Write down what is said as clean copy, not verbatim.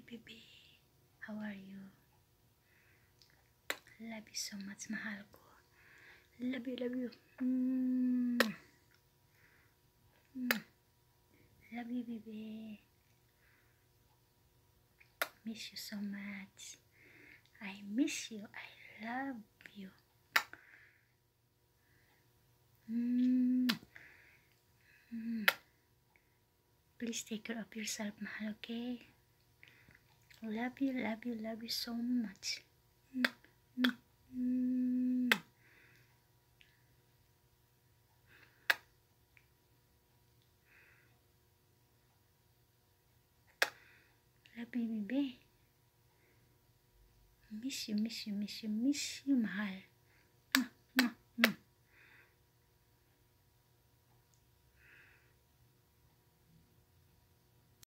baby. How are you? Love you so much, mahal ko. Love you, love you. Love you, baby. Miss you so much. I miss you. I love you. Please take care of yourself, mahal, okay? Love you, love you, love you so much. Love you, baby. Miss you, miss you, miss you, miss you, mahal.